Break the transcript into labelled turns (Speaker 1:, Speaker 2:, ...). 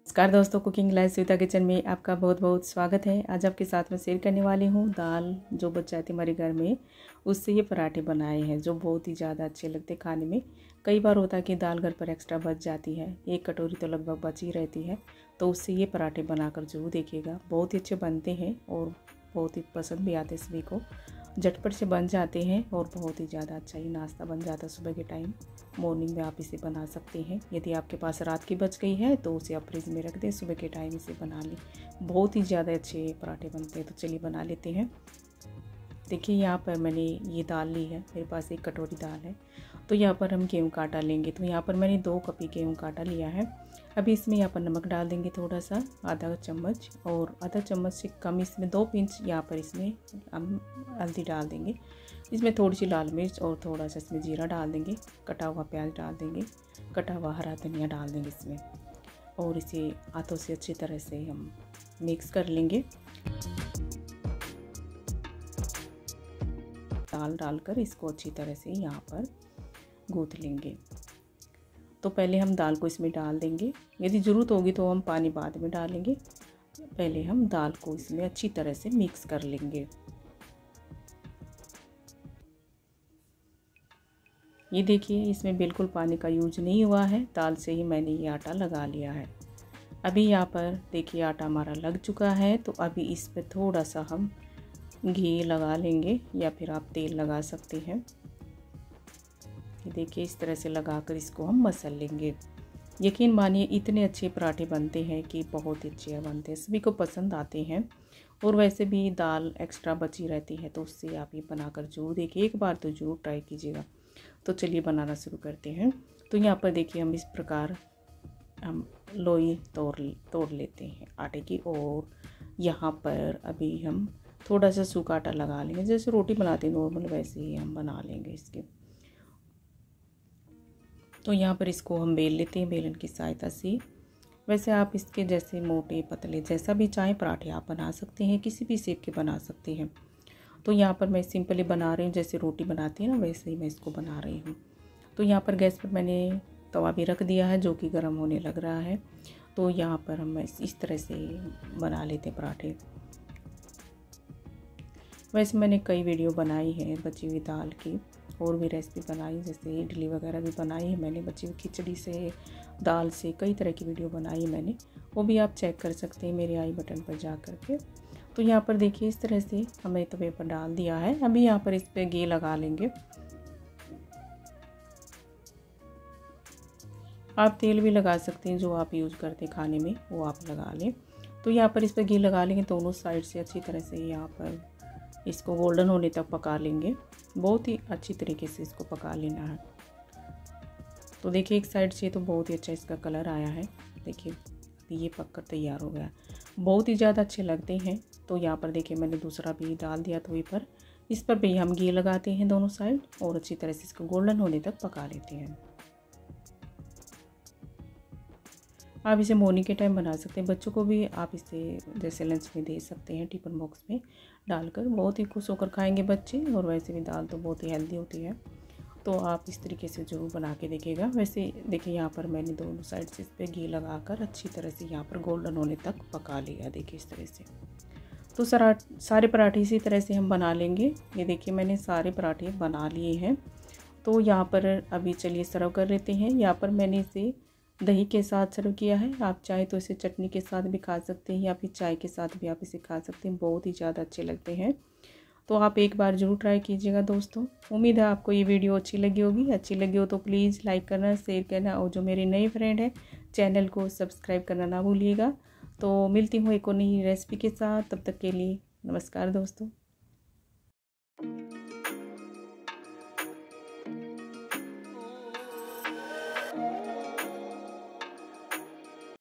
Speaker 1: नमस्कार दोस्तों, cooking live Savita kitchen में आपका बहुत बहुत स्वागत है। आज आपके साथ में शेयर करने वाली हूँ दाल जो बच जाती हमारे घर में, उससे ये पराठे बनाए हैं जो बहुत ही ज़्यादा अच्छे लगते खाने में। कई बार होता है कि दाल घर पर एक्स्ट्रा बच जाती है, एक कटोरी तो लगभग बची रहती है, तो उससे ये पराठे बनाकर जरूर देखिएगा। बहुत ही अच्छे बनते हैं और बहुत ही पसंद भी आते सभी को। झटपट से बन जाते हैं और बहुत ही ज़्यादा अच्छा ही नाश्ता बन जाता है सुबह के टाइम। मॉर्निंग में आप इसे बना सकते हैं। यदि आपके पास रात की बच गई है तो उसे आप फ्रिज में रख दें, सुबह के टाइम इसे बना लें। बहुत ही ज़्यादा अच्छे पराठे बनते हैं, तो चलिए बना लेते हैं। देखिए यहाँ पर मैंने ये दाल ली है, मेरे पास एक कटोरी दाल है। तो यहाँ पर हम गेहूँ का आटा लेंगे। तो यहाँ पर मैंने 2 कप गेहूँ का आटा लिया है। अभी इसमें यहाँ पर नमक डाल देंगे थोड़ा सा, आधा चम्मच, और आधा चम्मच से कम इसमें 2 पिंच यहाँ पर इसमें हम हल्दी डाल देंगे। इसमें थोड़ी सी लाल मिर्च और थोड़ा सा इसमें जीरा डाल देंगे। कटा हुआ प्याज डाल देंगे, कटा हुआ हरा धनिया डाल देंगे इसमें, और इसे हाथों से अच्छी तरह से हम मिक्स कर लेंगे। दाल डालकर इसको अच्छी तरह से यहाँ पर गूँथ लेंगे। तो पहले हम दाल को इसमें डाल देंगे, यदि ज़रूरत होगी तो हम पानी बाद में डालेंगे। पहले हम दाल को इसमें अच्छी तरह से मिक्स कर लेंगे। ये देखिए इसमें बिल्कुल पानी का यूज नहीं हुआ है, दाल से ही मैंने ये आटा लगा लिया है। अभी यहाँ पर देखिए आटा हमारा लग चुका है, तो अभी इस पर थोड़ा सा हम घी लगा लेंगे या फिर आप तेल लगा सकते हैं। ये देखिए इस तरह से लगाकर इसको हम मसल लेंगे। यकीन मानिए इतने अच्छे पराठे बनते हैं कि बहुत ही अच्छे बनते हैं, सभी को पसंद आते हैं। और वैसे भी दाल एक्स्ट्रा बची रहती है, तो उससे आप ये बनाकर जरूर देखिए, एक बार तो ज़रूर ट्राई कीजिएगा। तो चलिए बनाना शुरू करते हैं। तो यहाँ पर देखिए हम इस प्रकार हम लोई तोड़ लेते हैं आटे की, और यहाँ पर अभी हम थोड़ा सा सूखा आटा लगा लेंगे। जैसे रोटी बनाते हैं नॉर्मल, वैसे ही हम बना लेंगे इसके। तो यहाँ पर इसको हम बेल लेते हैं बेलन की सहायता से। वैसे आप इसके जैसे मोटे पतले जैसा भी चाहें पराठे आप बना सकते हैं, किसी भी शेप के बना सकते हैं। तो यहाँ पर मैं सिंपली बना रही हूँ, जैसे रोटी बनाती है ना वैसे ही मैं इसको बना रही हूँ। तो यहाँ पर गैस पर मैंने तवा भी रख दिया है जो कि गर्म होने लग रहा है। तो यहाँ पर हम इस तरह से बना लेते हैं पराठे। वैसे मैंने कई वीडियो बनाई है बची हुई दाल की, और भी रेसिपी बनाई, जैसे इडली वगैरह भी बनाई है मैंने, बची हुई खिचड़ी से, दाल से, कई तरह की वीडियो बनाई है मैंने, वो भी आप चेक कर सकते हैं मेरे आई बटन पर जा कर के। तो यहाँ पर देखिए इस तरह से हमें तवे पर डाल दिया है। अभी यहाँ पर इस पर घी लगा लेंगे। आप तेल भी लगा सकते हैं, जो आप यूज़ करते हैं खाने में वो आप लगा लें। तो यहाँ पर इस पर घी लगा लेंगे, दोनों साइड से अच्छी तरह से यहाँ पर इसको गोल्डन होने तक पका लेंगे। बहुत ही अच्छी तरीके से इसको पका लेना है। तो देखिए एक साइड से तो बहुत ही अच्छा इसका कलर आया है। देखिए अभी ये पककर तैयार हो गया, बहुत ही ज़्यादा अच्छे लगते हैं। तो यहाँ पर देखिए मैंने दूसरा भी डाल दिया तवे पर। इस पर भी हम घी लगाते हैं दोनों साइड, और अच्छी तरह से इसको गोल्डन होने तक पका लेते हैं। आप इसे मॉर्निंग के टाइम बना सकते हैं, बच्चों को भी आप इसे जैसे लंच में दे सकते हैं, टिफिन बॉक्स में डालकर बहुत ही खुश होकर खाएंगे बच्चे। और वैसे भी दाल तो बहुत ही हेल्दी होती है, तो आप इस तरीके से ज़रूर बना के देखिएगा। वैसे देखिए यहाँ पर मैंने दोनों साइड से इस पर घी लगाकर अच्छी तरह से यहाँ पर गोल्डन होने तक पका लिया। देखिए इस तरह से। तो सारे पराठे इसी तरह से हम बना लेंगे। ये देखिए मैंने सारे पराठे बना लिए हैं। तो यहाँ पर अभी चलिए सर्व कर लेते हैं। यहाँ पर मैंने इसे दही के साथ सर्व किया है। आप चाहे तो इसे चटनी के साथ भी खा सकते हैं, या फिर चाय के साथ भी आप इसे खा सकते हैं, बहुत ही ज़्यादा अच्छे लगते हैं। तो आप एक बार ज़रूर ट्राई कीजिएगा दोस्तों। उम्मीद है आपको ये वीडियो अच्छी लगी होगी। अच्छी लगी हो तो प्लीज़ लाइक करना, शेयर करना, और जो मेरे नए फ्रेंड हैं चैनल को सब्सक्राइब करना ना भूलिएगा। तो मिलती हूँ एक और नई रेसिपी के साथ, तब तक के लिए नमस्कार दोस्तों।